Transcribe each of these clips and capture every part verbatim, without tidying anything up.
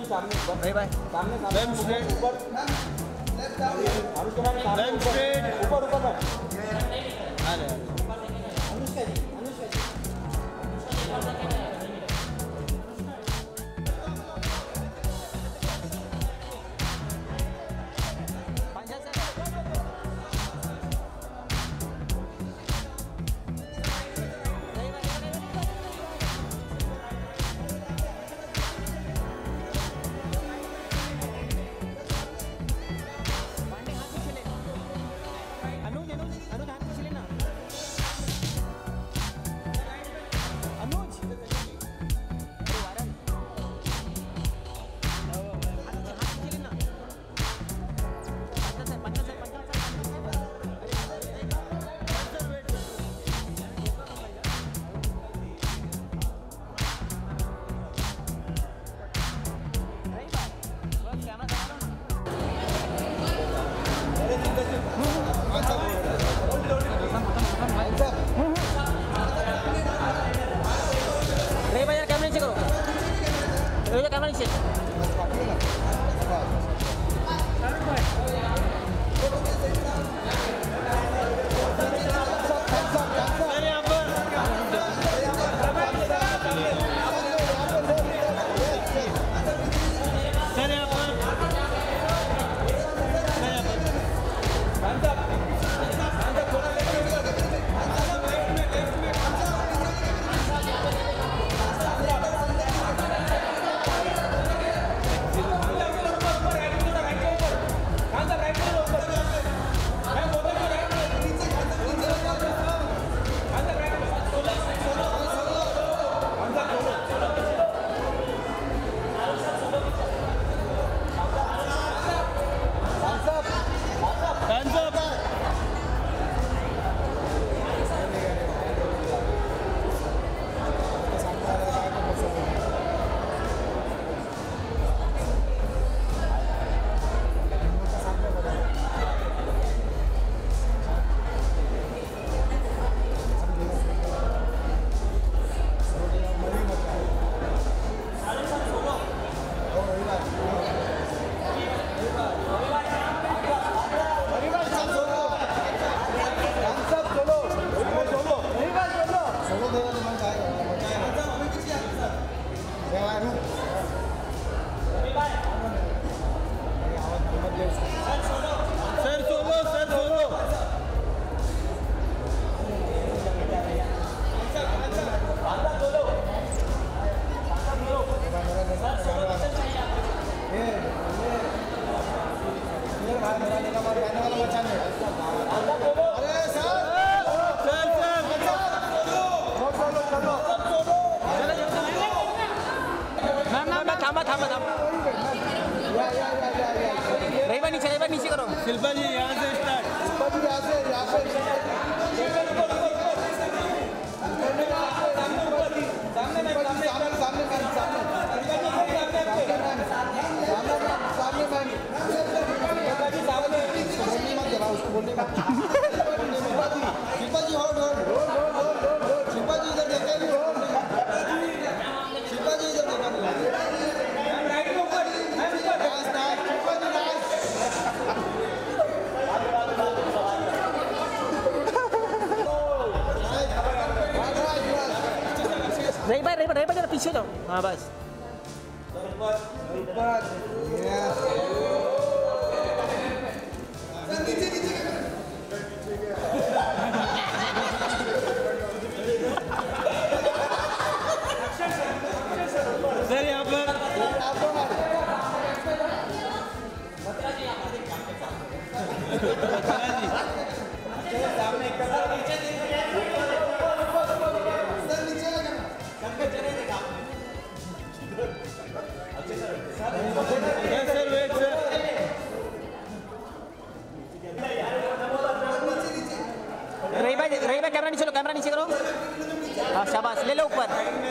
भाई भाई सामने स्ट्रेट ऊपर लेफ्ट स्ट्रेट ऊपर ऊपर आ रहे अनुष्का जी अनुष्का जी शिल्पा जी यहाँ से स्टार्ट शिल्पा जी यहाँ से यहाँ से सामने सामने सामने सामने उसको बोलने का शिल्पा जी होल्ड होल्ड शिल्पा जी इधर देखते भी शिल्पा जी इधर देखते रही भाई रही भाई रही भाई जरा पीछे जाओ हाँ बस सर यहाँ पर रही भाई रही भाई कैमरा नीचे लो कैमरा नीचे करो हाँ शाबाश ले लो ऊपर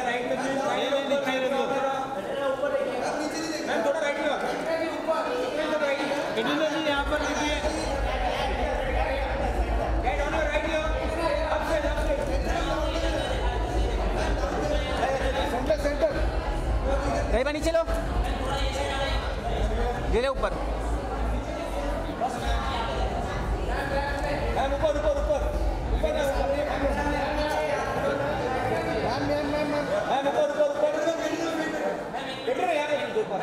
यहाँ पर रही भाई नीचे लो ले ले ऊपर। मैम ऊपर ऊपर ऊपर ऊपर ना ऊपर मैम मैम मैम मैम ऊपर ऊपर ऊपर बैठ रहे यहाँ पे ऊपर।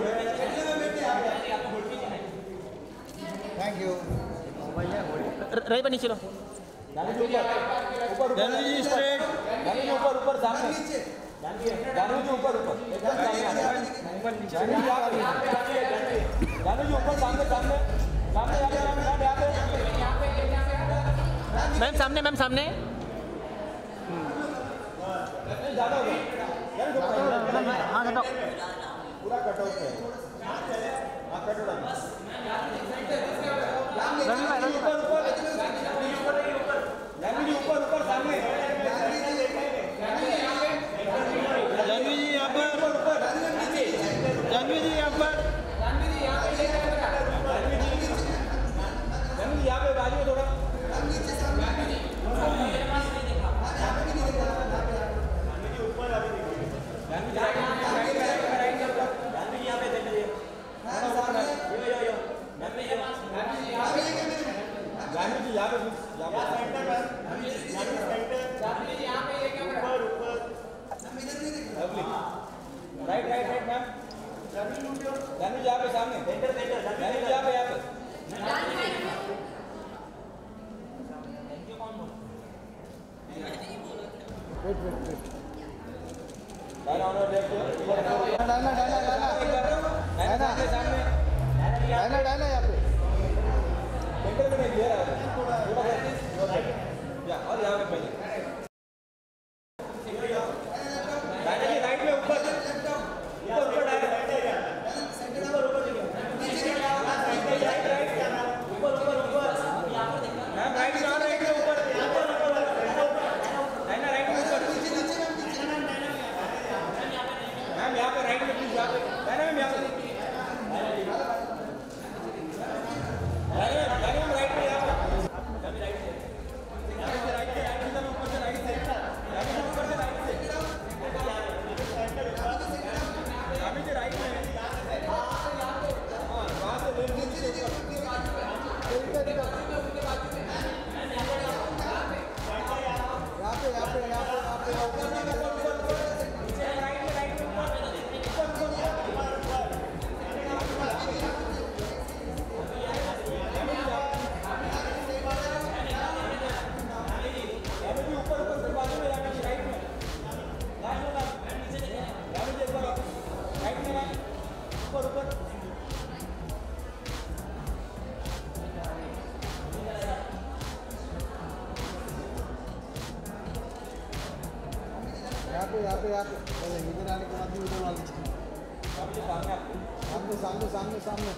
Thank you. रही पर नीचे लो। जानवी जी ऊपर ऊपर जानवी जी स्ट्रेट। जानवी जी ऊपर ऊपर सामने। जानवी जी ऊपर ऊपर एकदम सामने। जानवी जी आप जानवी जी ऊपर सामने सामने सामने यहाँ पे यहाँ पे यहाँ पे मैम सामने मैम सामने। ज़्यादा हो गया हाँ ज़्यादा पूरा कट आउट है। हाँ कट आउट रवि भाई रवि ऊपर ऊपर जानवी जी ऊपर ऊपर सामने। जानवी जी यहाँ पर। जानवी जी यहाँ पर। जानवी जी यहाँ पे बाजू में थोड़ा। जानवी जी यहाँ पे right right right ma'am. Janvi ji यहाँ पे सामने। जानवी जी यहाँ पे यहाँ पे। Wait wait wait. डायना ऑनर देखो। डायना डायना डायना डायना सामने। डायना डायना यहाँ पे। सेंटर में नहीं दिया रहा है। थोड़ा सा या और यहाँ पे पहले। डायना जी राइट में ऊपर ऊपर ऊपर डायना ऊपर ऊपर राइट राइट ऊपर ऊपर ऊपर मैम राइट में और राइट में ऊपर डायना राइट में ऊपर मैम यहाँ पे राइट में प्लीज यहाँ पे डायना मैम यहाँ पे यहाँ पे यहाँ पे इधर आने के बाद भी उधर वाले सामने सामने सामने सामने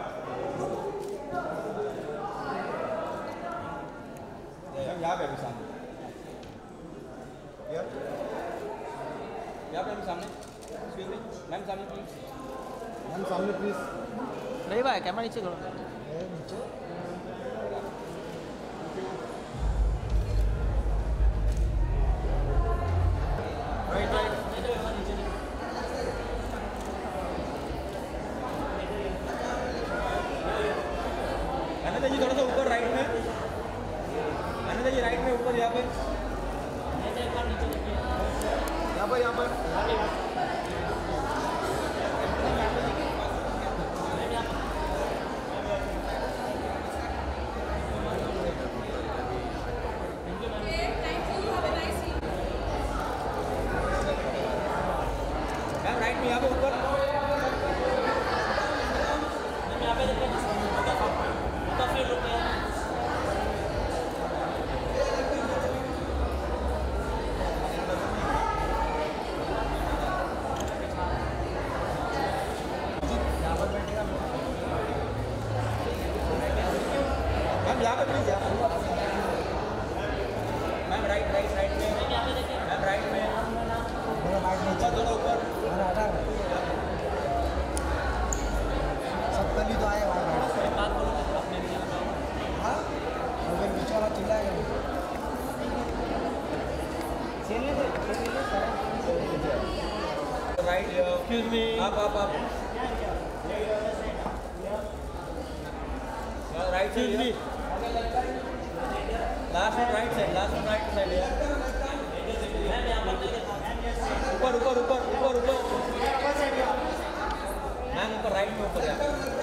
यहाँ पे भी सामने सामने प्लीज। मैम सामने प्लीज। रही भाई कैमरा नीचे करो। नीचे राइट राइट आनंद जी थोड़ा सा ऊपर राइट में। आनंद जी राइट में ऊपर यहाँ पे। यहाँ पर यहाँ पर राइट में यहाँ पे ऊपर। मैम यहाँ पे please. Ma'am right right right में। मैम राइट में ऊपर थोड़ा ऊपर। सब कल ही तो आए वहाँ हाँ अगर बीच वाला चिल्लाएगा राइट एक्सक्यूज मी। आप आप आप राइट साइड मी। Last one right side. Last one right side. ऊपर ऊपर ऊपर ऊपर ऊपर मैम ऊपर राइट में ऊपर।